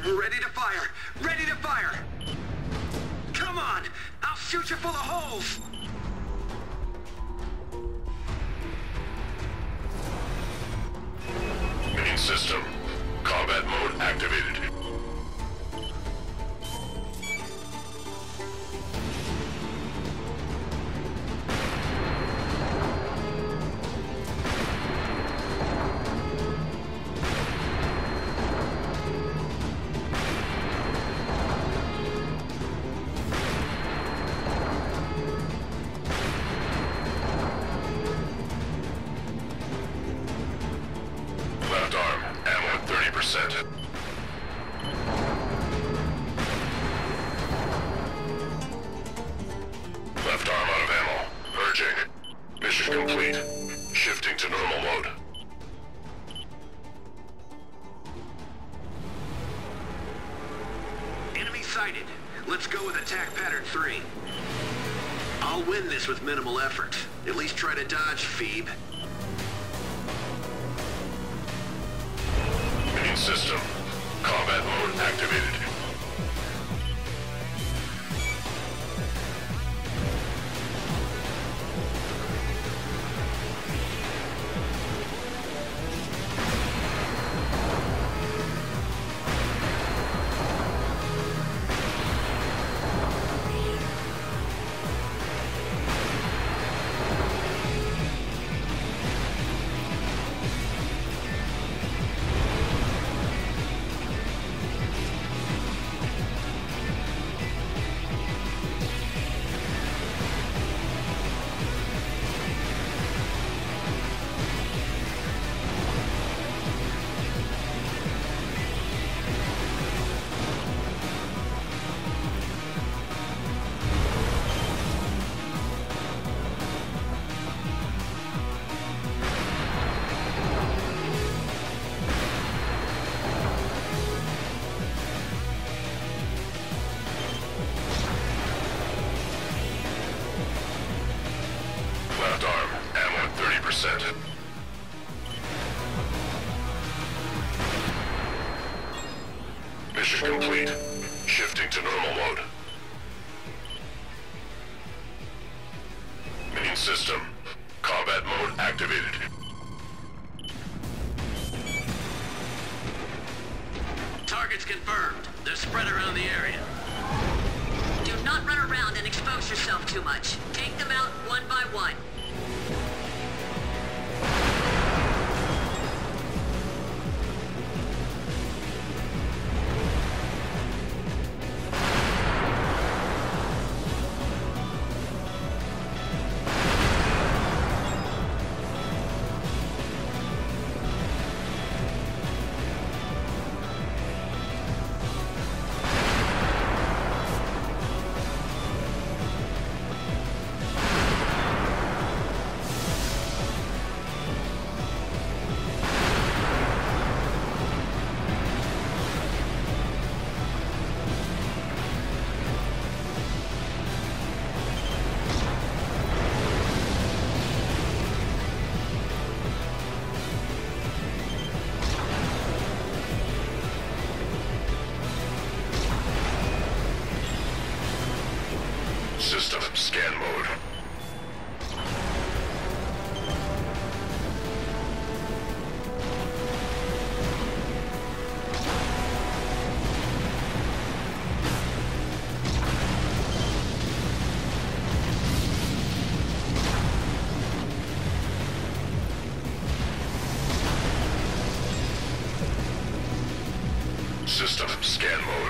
Ready to fire! Ready to fire! Come on! I'll shoot you full of holes! Main system. Combat mode activated. Left arm, ammo at 30%. Left arm out of ammo. Purging. Mission complete. Shifting to normal mode. Enemy sighted. Let's go with attack pattern 3. I'll win this with minimal effort. At least try to dodge Phoebe. Main system. Combat mode activated. Left arm, ammo at 30%. Mission complete. Shifting to normal mode. Main system. Combat mode activated. Targets confirmed. They're spread around the area. Do not run around and expose yourself too much. Take them out one by one. System scan mode. System scan mode.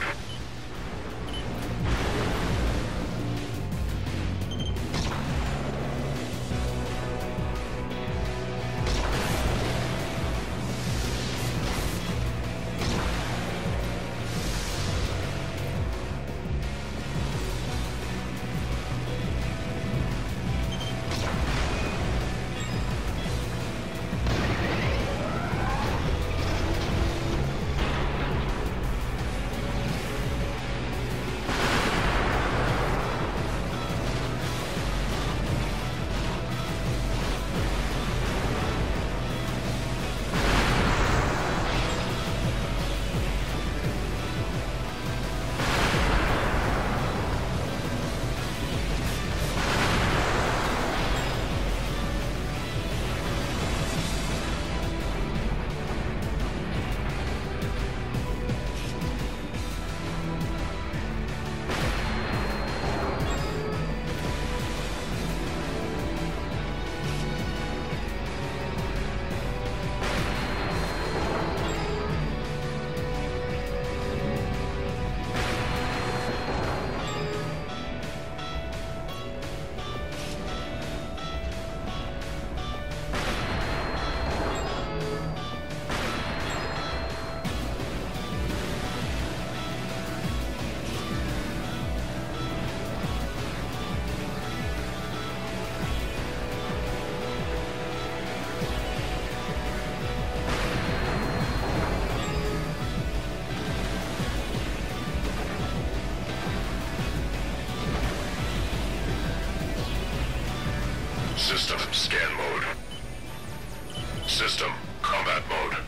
System scan mode. System combat mode.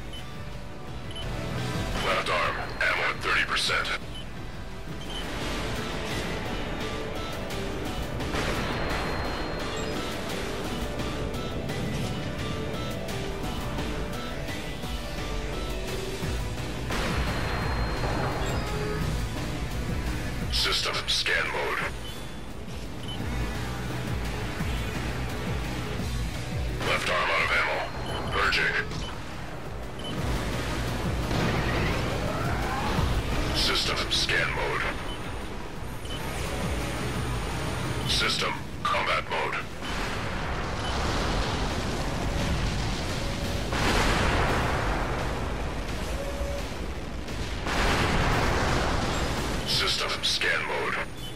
Left arm ammo at 30%. System scan mode. Left arm out of ammo. Purging. System scan mode. System combat mode. System scan mode.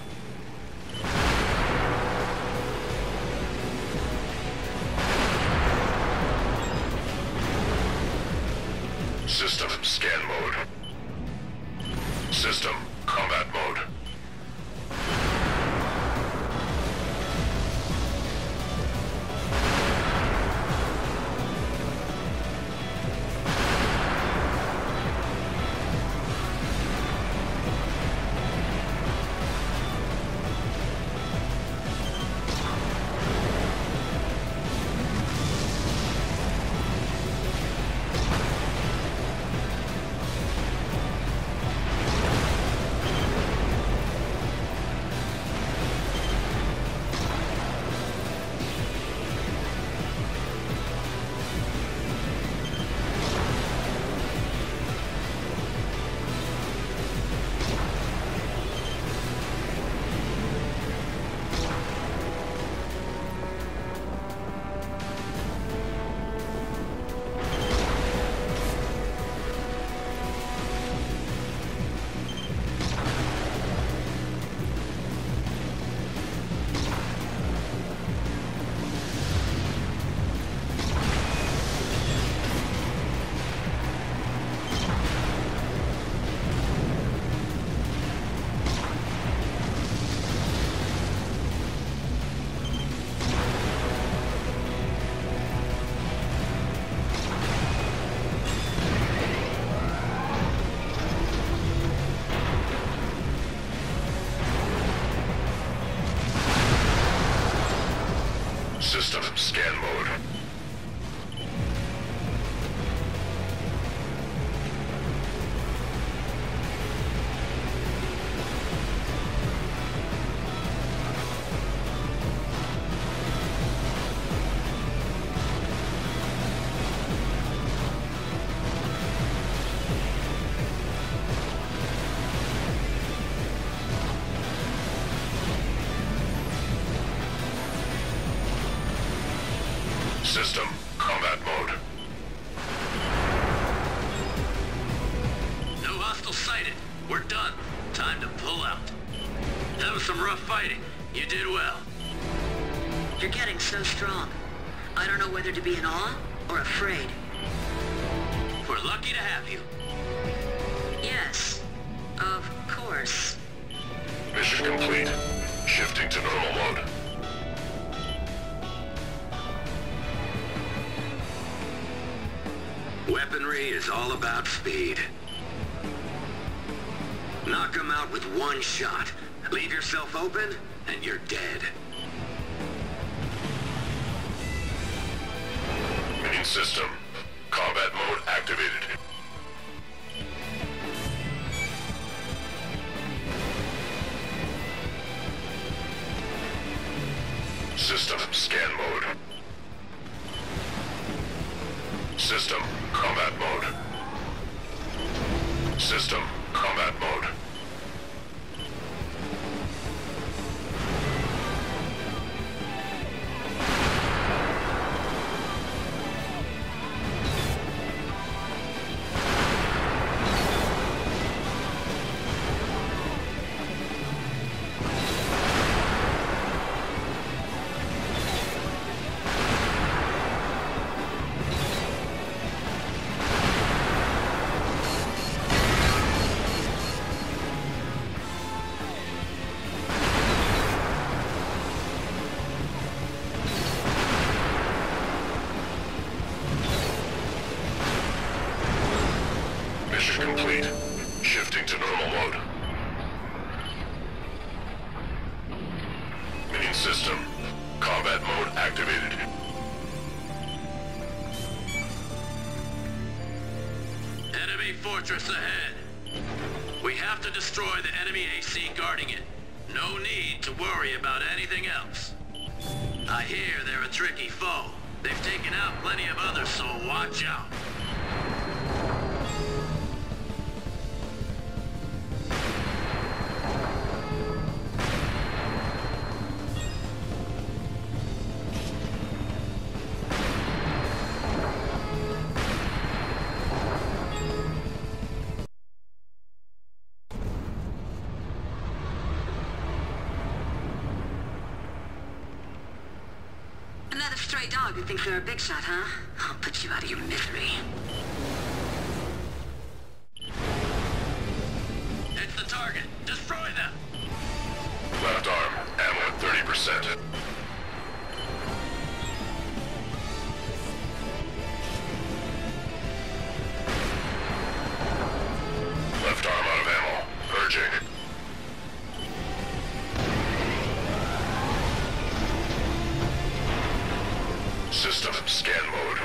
System scan mode. System combat mode. System scan mode. System combat mode. No hostile sighted. We're done. Time to pull out. That was some rough fighting. You did well. You're getting so strong. I don't know whether to be in awe or afraid. We're lucky to have you. Yes, of course. Mission complete. Shifting to normal mode. Weaponry is all about speed. Knock them out with one shot. Leave yourself open, and you're dead. Main system. Combat mode activated. System scan mode. System combat mode. System combat mode. Mission complete. Shifting to normal mode. Main system. Combat mode activated. Enemy fortress ahead. We have to destroy the enemy AC guarding it. No need to worry about anything else. I hear they're a tricky foe. They've taken out plenty of others, so watch out. Another stray dog who thinks they're a big shot, huh? I'll put you out of your misery. It's the target. Destroy them. Left arm, ammo at 30%. Left arm out of ammo. Purging. System scan mode.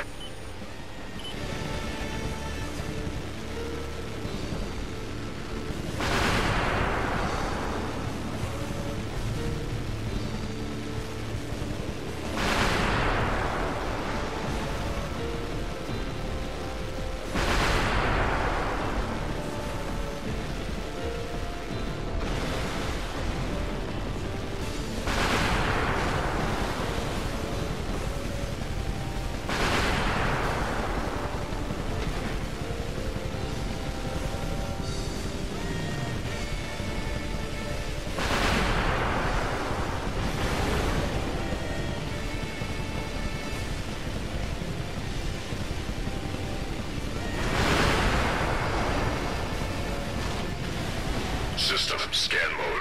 System scan mode.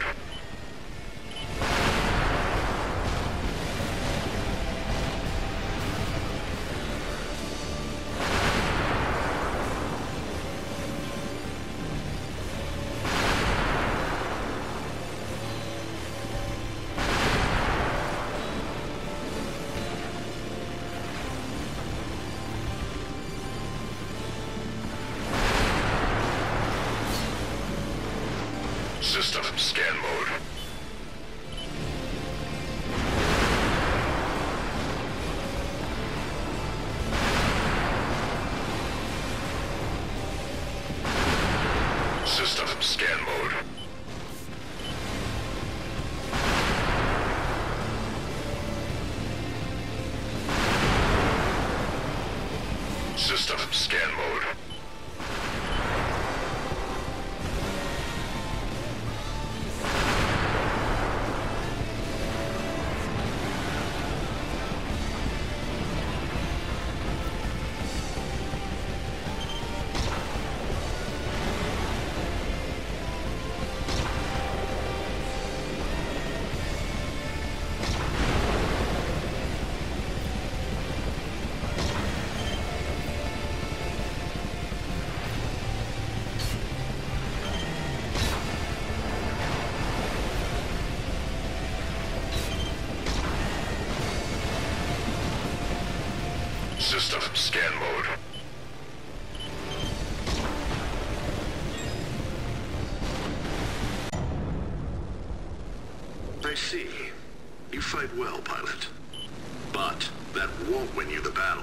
System scan mode. System scan mode. System scan mode. System scan mode. I see. You fight well, pilot. But that won't win you the battle.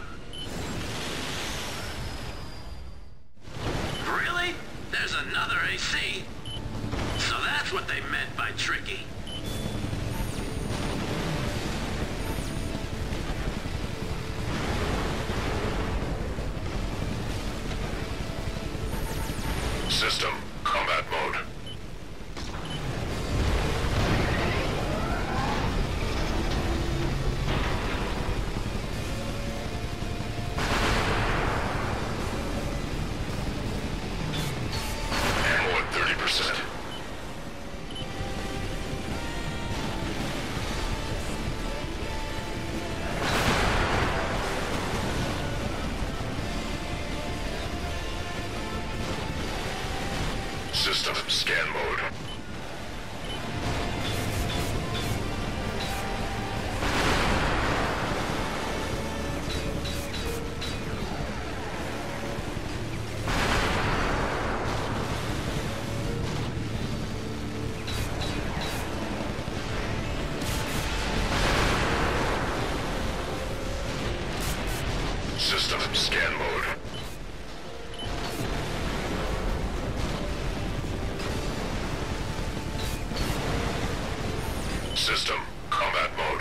Really? There's another AC? So that's what they meant by tricky. System combat mode. Ammo at 30%. System scan mode. System scan mode. System combat mode.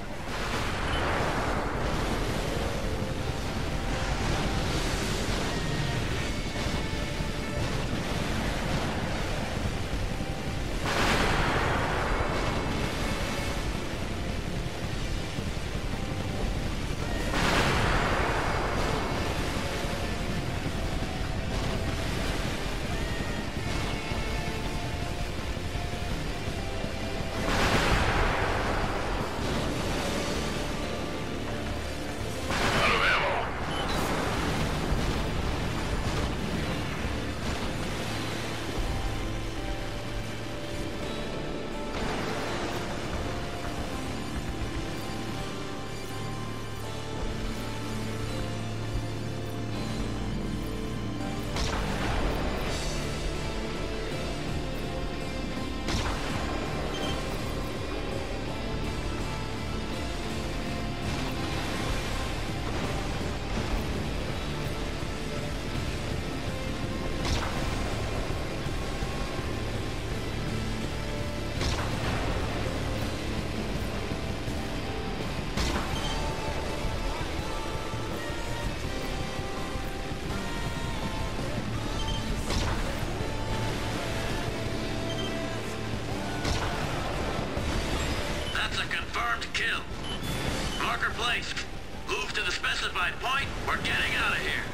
Kill. Marker placed. Move to the specified point. We're getting out of here.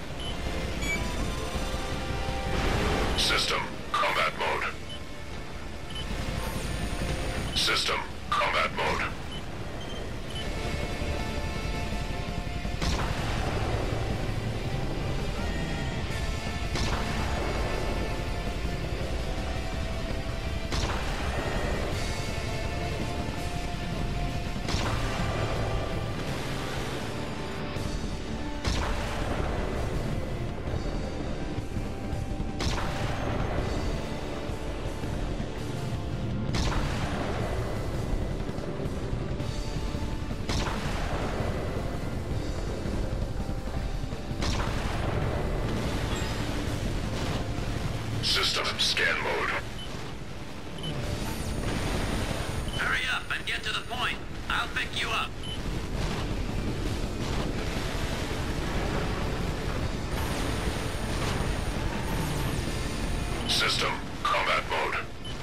System combat mode. System combat mode. System scan mode. Hurry up and get to the point. I'll pick you up. System combat mode.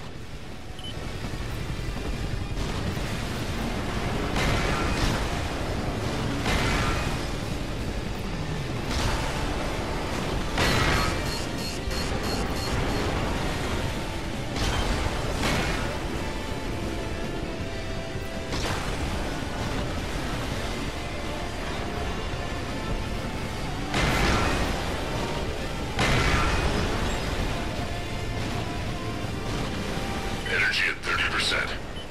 Energy at 30%.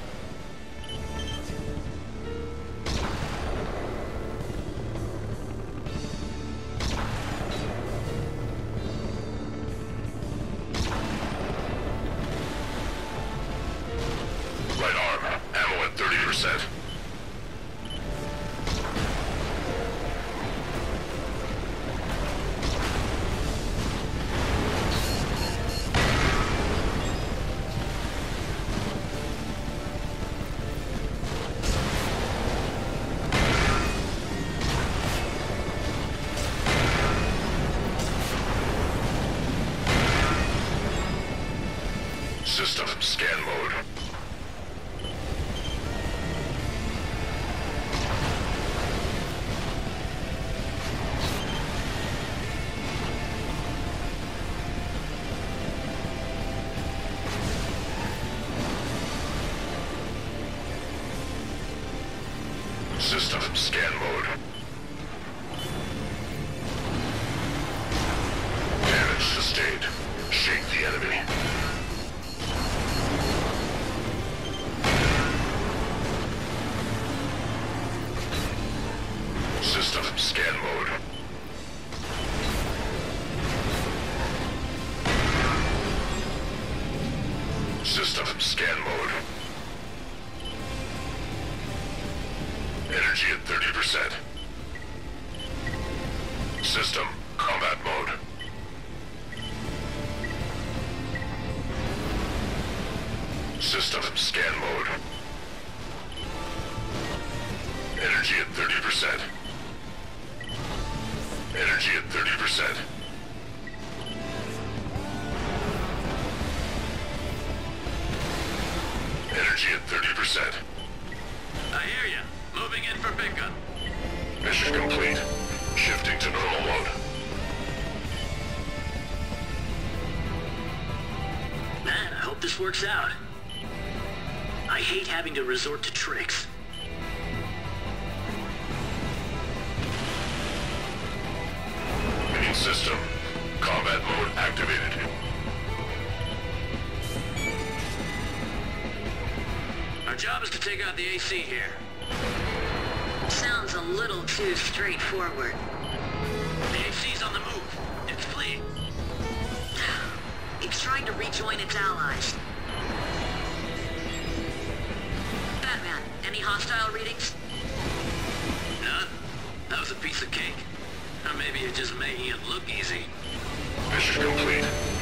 Right arm, ammo at 30%. System scan mode. System scan mode. Damage sustained. Shake the enemy. System scan mode. Energy at 30%. System combat mode. System scan mode. Energy at 30%. Energy at 30%. Energy at 30%. I hear ya. Moving in for pickup. Mission complete. Shifting to normal mode. Man, I hope this works out. I hate having to resort to tricks. Main system. Combat mode activated. Our job is to take out the AC here. Sounds a little too straightforward. The AC's on the move. It's fleeing. It's trying to rejoin its allies. Batman, any hostile readings? None? That was a piece of cake. Or maybe you're just making it look easy. Mission complete.